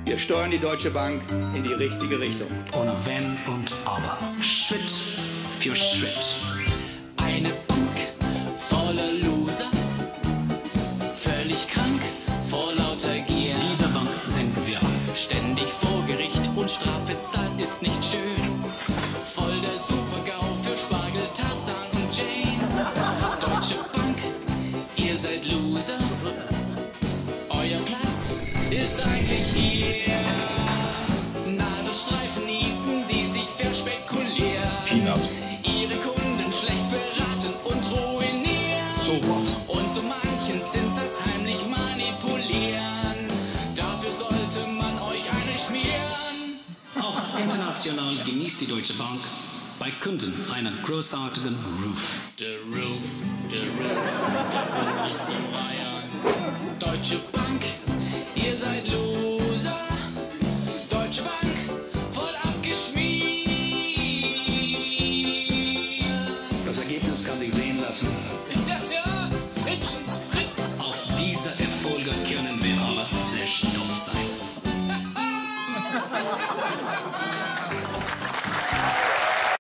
Wir steuern die Deutsche Bank in die richtige Richtung. Und wenn und aber. Schritt für Schritt. Eine Bank voller Loser, völlig krank vor lauter Gier. Dieser Bank sind wir alle. Ständig vor Gericht und Strafe zahlen ist nicht schön. Voll der Super-GAU für Spargel, Tarzan und Jane. Deutsche Bank, ihr seid Loser. Euer Platz ist eigentlich hier. Nadelstreifen, Nieten, die sich verspekulieren. Peanuts. Ihre Kunden schlecht beraten und ruinieren. So what? Und so manchen Zinssatz heimlich manipulieren. Dafür sollte man euch eine schmieren. Auch international genießt die Deutsche Bank bei Kunden einer großartigen Ruf. Der Roof ist zum Reiern. Deutsche Bank, ihr seid Loser. Deutsche Bank, voll abgeschmiert. Das Ergebnis kann sich sehen lassen. Ja, Fritschens Fritz. Auf diese Erfolge können wir alle sehr stolz sein.